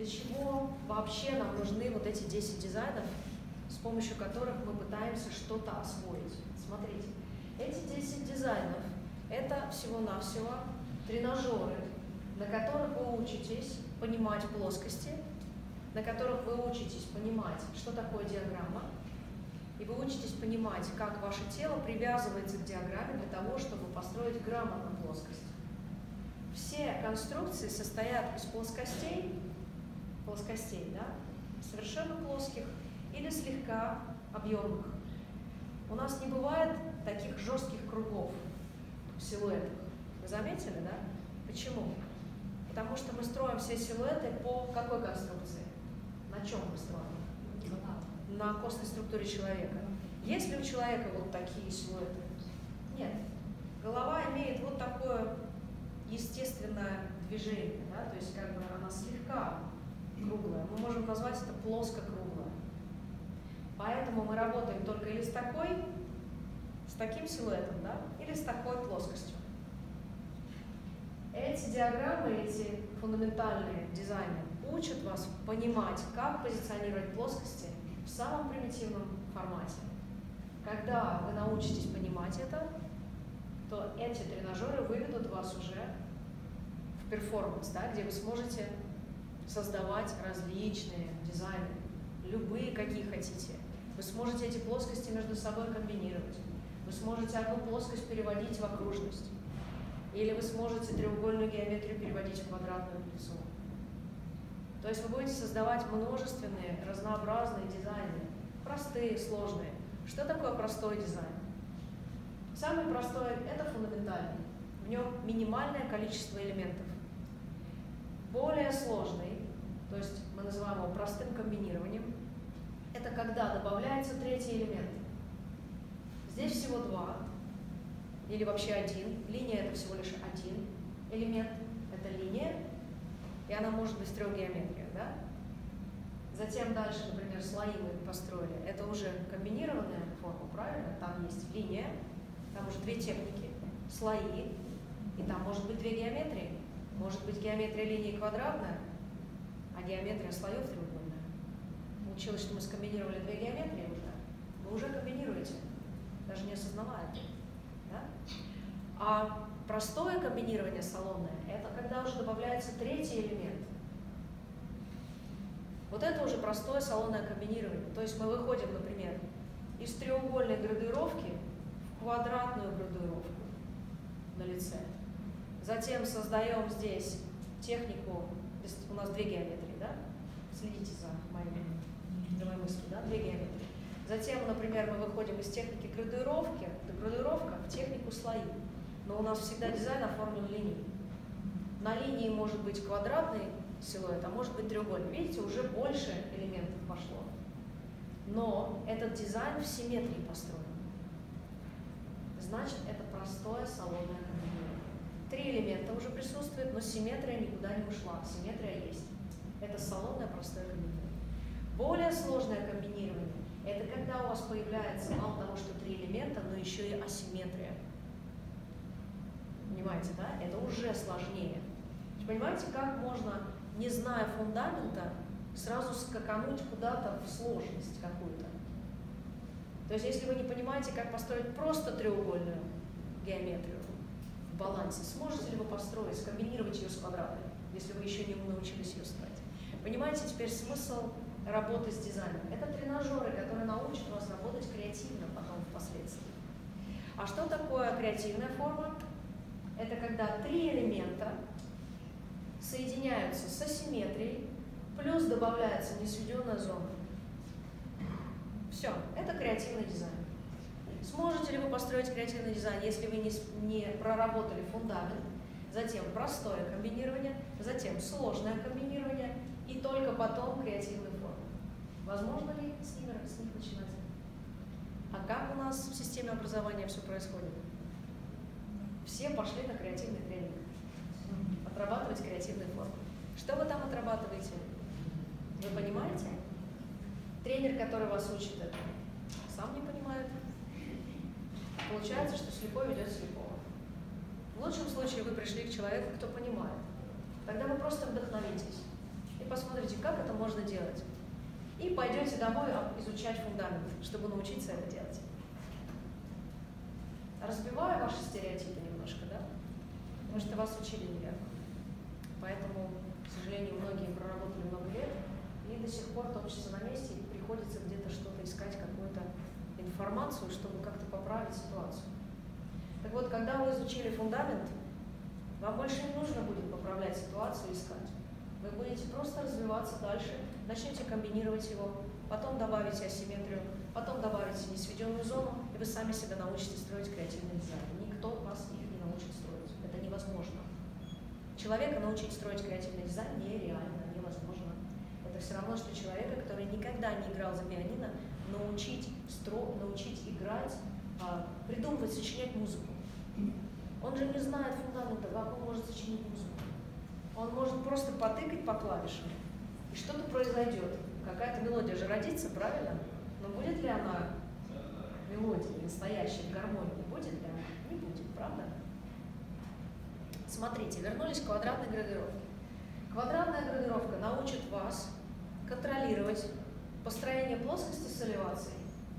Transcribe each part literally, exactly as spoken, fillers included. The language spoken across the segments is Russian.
Для чего вообще нам нужны вот эти десять дизайнов, с помощью которых мы пытаемся что-то освоить? Смотрите, эти десять дизайнов – это всего-навсего тренажеры, на которых вы учитесь понимать плоскости, на которых вы учитесь понимать, что такое диаграмма, и вы учитесь понимать, как ваше тело привязывается к диаграмме для того, чтобы построить грамотно плоскость. Все конструкции состоят из плоскостей, плоскостей, да, совершенно плоских или слегка объемных. У нас не бывает таких жестких кругов в силуэтах. Вы заметили, да? Почему? Потому что мы строим все силуэты по какой конструкции? На чем мы строим? На костной структуре человека. Есть ли у человека вот такие силуэты? Нет. Голова имеет вот такое естественное движение, да? То есть как бы она слегка круглая. Мы можем назвать это плоско-круглая. Поэтому мы работаем только или с такой, с таким силуэтом, да? Или с такой плоскостью. Эти диаграммы, эти фундаментальные дизайны учат вас понимать, как позиционировать плоскости в самом примитивном формате. Когда вы научитесь понимать это, то эти тренажеры выведут вас уже в перформанс, да, где вы сможете создавать различные дизайны, любые, какие хотите. Вы сможете эти плоскости между собой комбинировать. Вы сможете одну плоскость переводить в окружность. Или вы сможете треугольную геометрию переводить в квадратную лицо. То есть вы будете создавать множественные, разнообразные дизайны. Простые, сложные. Что такое простой дизайн? Самый простой – это фундаментальный. В нем минимальное количество элементов. Более сложный, то есть мы называем его простым комбинированием, это когда добавляется третий элемент. Здесь всего два, или вообще один. Линия – это всего лишь один элемент. Это линия, и она может быть в трех геометриях, да? Затем дальше, например, слои мы построили. Это уже комбинированная форма, правильно? Там есть линия, там уже две техники, слои, и там может быть две геометрии. Может быть геометрия линии квадратная, а геометрия слоев треугольная. Получилось, что мы скомбинировали две геометрии уже. Вы уже комбинируете, даже не осознавая. Да? А простое комбинирование салонное – это когда уже добавляется третий элемент. Вот это уже простое салонное комбинирование. То есть мы выходим, например, из треугольной градуировки в квадратную градуировку на лице. Затем создаем здесь технику, у нас две геометрии, да? Следите за моими, за моей мыслью, да? Две геометрии. Затем, например, мы выходим из техники градуировки, градуировка в технику слои. Но у нас всегда дизайн оформлен линией. На линии может быть квадратный силуэт, а может быть треугольный. Видите, уже больше элементов пошло. Но этот дизайн в симметрии построен. Значит, это простое салонное комбинирование. Три элемента уже присутствуют, но симметрия никуда не ушла. Симметрия есть. Это салонное простое комбинирование. Более сложное комбинирование – это когда у вас появляется мало того, что три элемента, но еще и асимметрия. Понимаете, да? Это уже сложнее. Понимаете, как можно, не зная фундамента, сразу скакануть куда-то в сложность какую-то? То есть, если вы не понимаете, как построить просто треугольную геометрию в балансе, сможете ли вы построить, скомбинировать ее с квадратной, если вы еще не научились ее строить? Понимаете теперь смысл работы с дизайном? Это тренажеры, которые научат вас работать креативно потом впоследствии. А что такое креативная форма? Это когда три элемента соединяются с асимметрией, плюс добавляется несведенная зона. Все, это креативный дизайн. Сможете ли вы построить креативный дизайн, если вы не, не проработали фундамент, затем простое комбинирование, затем сложное комбинирование и только потом креативную форму? Возможно ли с ними, с них начинать? А как у нас в системе образования все происходит? Все пошли на креативный тренинг. Отрабатывать креативные формы. Что вы там отрабатываете? Вы понимаете? Тренер, который вас учит это, сам не понимает. Получается, что слепой ведет слепого. В лучшем случае вы пришли к человеку, кто понимает. Тогда вы просто вдохновитесь. И посмотрите, как это можно делать. И пойдете домой изучать фундамент, чтобы научиться это делать. Разбиваю ваши стереотипы немножко, да? Потому что вас учили неверно. Поэтому, к сожалению, многие проработали много лет и до сих пор топчутся на месте, и приходится где-то что-то искать, какую-то информацию, чтобы как-то поправить ситуацию. Так вот, когда вы изучили фундамент, вам больше не нужно будет поправлять ситуацию и искать. Вы будете просто развиваться дальше, начнете комбинировать его, потом добавите асимметрию, потом добавите несведенную зону, и вы сами себя научите строить креативный дизайн. Никто вас их не научит строить. Это невозможно. Человека научить строить креативный дизайн нереально, невозможно. Это все равно, что человека, который никогда не играл за пианино, научить, стро... научить играть, а, придумывать, сочинять музыку. Он же не знает фундамента, как он может сочинить музыку. Он может просто потыкать по клавишам, и что-то произойдет. Какая-то мелодия же родится, правильно? Но будет ли она мелодией, настоящей, в гармонии? Будет ли она? Не будет, правда? Смотрите, вернулись к квадратной градировке. Квадратная градировка научит вас контролировать построение плоскости с элевацией.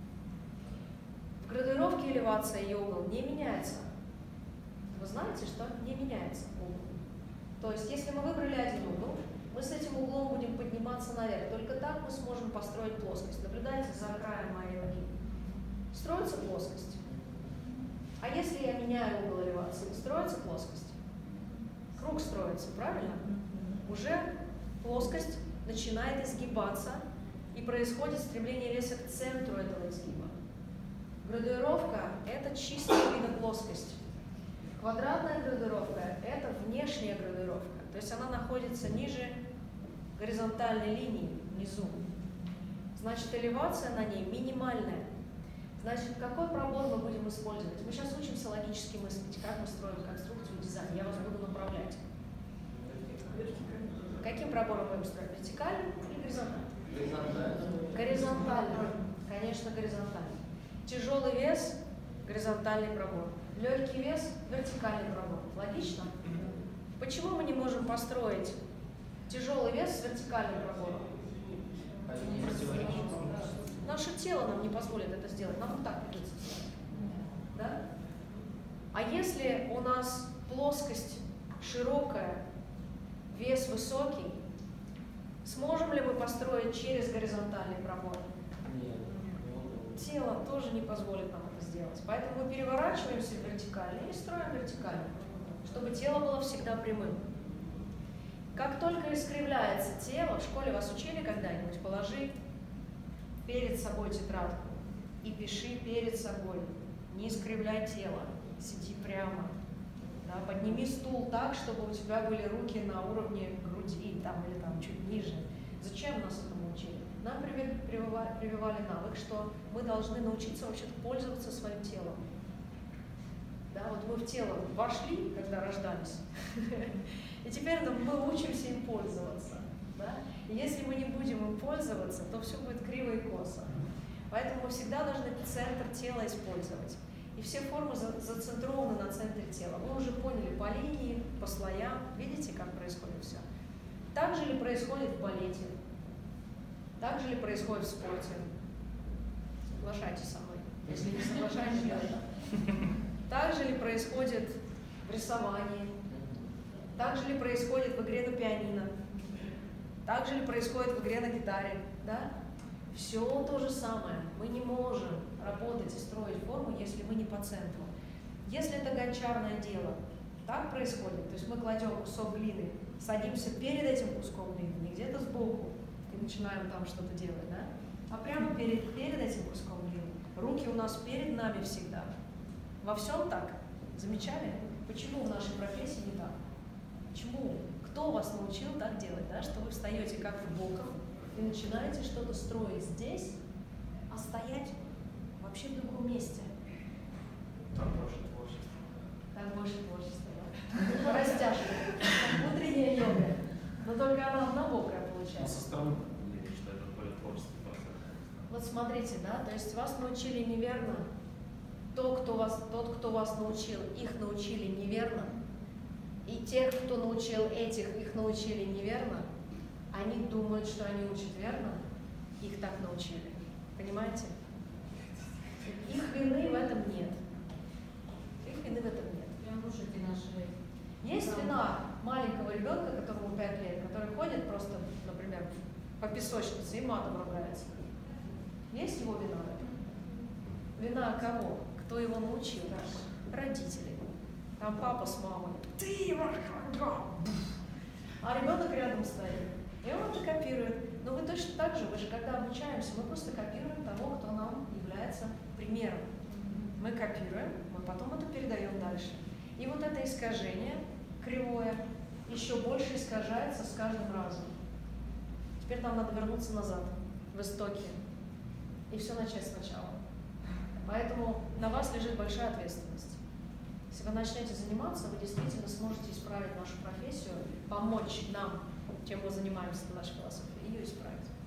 В градировке элевация и угол не меняется. Вы знаете, что не меняется угол. То есть, если мы выбрали один угол, мы с этим углом будем подниматься наверх. Только так мы сможем построить плоскость. Наблюдайте за краем моей руки. Строится плоскость. А если я меняю угол элевации, строится плоскость? Круг строится, правильно? Уже плоскость начинает изгибаться, и происходит стремление веса к центру этого изгиба. Градуировка – это чистая видоплоскость. Квадратная градуировка – это внешняя градуировка, то есть она находится ниже горизонтальной линии, внизу. Значит, элевация на ней минимальная. Значит, какой пробор мы будем использовать? Мы сейчас учимся логически мыслить, как мы строим конструкцию дизайн. Я вас буду направлять. Каким пробором мы будем строить? Вертикальным или горизонтальным? Горизонтальным. Конечно, горизонтальным. Тяжелый вес – горизонтальный пробор. Легкий вес – вертикальный пробор. Логично? Почему мы не можем построить тяжелый вес с вертикальным пробором? Наше тело нам не позволит это сделать. Нам вот так придется сделать. Да? А если у нас плоскость широкая, вес высокий, сможем ли мы построить через горизонтальный пробор? Нет. Тело тоже не позволит нам это сделать. Поэтому мы переворачиваемся вертикально и строим вертикально, чтобы тело было всегда прямым. Как только искривляется тело, в школе вас учили когда-нибудь, положи перед собой тетрадку и пиши перед собой. Не искривляй тело, сиди прямо. Да, подними стул так, чтобы у тебя были руки на уровне груди там, или там чуть ниже. Зачем нас этому учили? Нам прививали навык, что мы должны научиться вообще-то пользоваться своим телом. Да, вот мы в тело вошли, когда рождались, и теперь мы учимся им пользоваться. Да? И если мы не будем им пользоваться, то все будет криво и косо. Поэтому мы всегда должны центр тела использовать. И все формы зацентрованы на центре тела. Вы уже поняли по линии, по слоям. Видите, как происходит все? Так же ли происходит в балете? Так же ли происходит в спорте? Соглашайтесь со мной. Если не соглашаетесь, да. Так же ли происходит в рисовании? Так же ли происходит в игре на пианино? Так же ли происходит в игре на гитаре? Да? Все то же самое. Мы не можем работать и строить форму, если мы не по центру. Если это гончарное дело, так происходит. То есть мы кладем кусок глины, садимся перед этим куском глины, не где-то сбоку, и начинаем там что-то делать, да? А прямо перед, перед этим куском глины. Руки у нас перед нами всегда. Во всем так. Замечали? Почему в нашей профессии не так? Почему? Кто вас научил так делать, да? Что вы встаете как-то боком и начинаете что-то строить здесь, а стоять вообще в другом месте. Там больше творчества. Там больше творчества, да? Растяжка. Внутренняя йога. Но только она однобокая Но получается. со стороны видно, что это более творческий процесс. Вот смотрите, да, то есть вас научили неверно. То, кто вас, тот, кто вас научил, их научили неверно. И тех, кто научил этих, их научили неверно. Они думают, что они учат верно, их так научили. Понимаете? Их вины в этом нет. Их вины в этом нет. Прям лошади наши. Есть Да. вина маленького ребенка, которому пять лет, который ходит просто, например, по песочнице и матом ругается. Есть его вина в этом? Вина кого? Кто его научил? Родители. Там папа с мамой. Ты, а ребенок рядом стоит. И он это копирует. Но вы точно так же, вы же когда обучаемся, мы просто копируем того, кто нам является примером. Мы копируем, мы потом это передаем дальше. И вот это искажение, кривое, еще больше искажается с каждым разом. Теперь нам надо вернуться назад, в истоки, и все начать сначала. Поэтому на вас лежит большая ответственность. Если вы начнете заниматься, вы действительно сможете исправить нашу профессию, помочь нам, чем мы занимаемся в нашей философии, ее исправить.